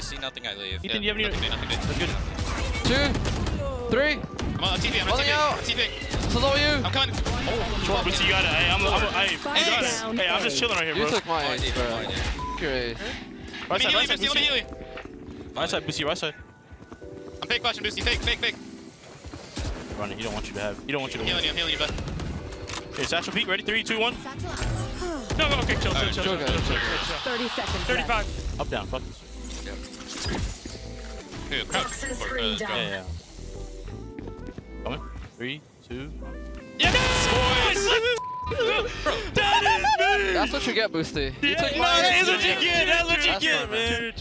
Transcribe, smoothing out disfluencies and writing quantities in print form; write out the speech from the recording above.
see nothing, I leave. Ethan, do you have any? Nothing big. That's good. 2, 3. I'm on TP, I'm on TP. This is all you. I'm coming. Oh, Short, Bootsy, you got it. Hey, I'm just chilling right here, bro. You took my ace, bro. Great. Right side, right side, Let me heal you. right side, Bootsy, right side. I'm fake flashing, Boosty. Fake. Running, he don't want you to have. He don't want you to win. I'm healing you, bud. Okay, satchel peek, ready? 3, 2, 1. No, okay, chill. 30 seconds. 35. Up, down, fuck this. Yeah. Crouch. Yeah. Coming. 3, 2. Yes, boys! Bro, That's what you get, Boosty. You took my That's ace. what you get, man.